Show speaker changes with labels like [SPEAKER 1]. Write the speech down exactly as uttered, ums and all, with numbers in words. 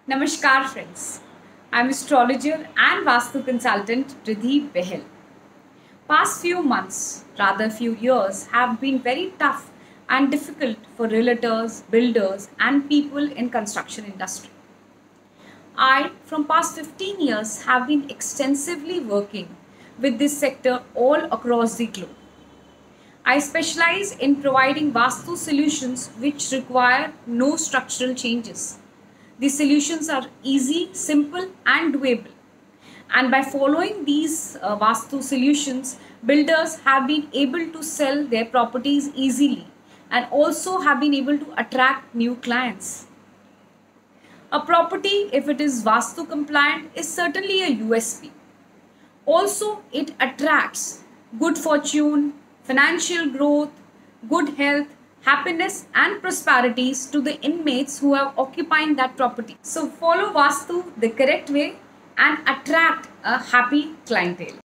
[SPEAKER 1] Namaskar friends, I am astrologer and Vastu consultant Pridhi Behel. Past few months, rather few years, have been very tough and difficult for realtors, builders and people in construction industry. I, from past fifteen years, have been extensively working with this sector all across the globe. I specialize in providing Vastu solutions which require no structural changes. The solutions are easy, simple and doable. And by following these uh, Vastu solutions, builders have been able to sell their properties easily and also have been able to attract new clients. A property, if it is Vastu compliant, is certainly a U S P. Also, it attracts good fortune, financial growth, good health, happiness and prosperities to the inmates who are occupying that property. So follow Vastu the correct way and attract a happy clientele.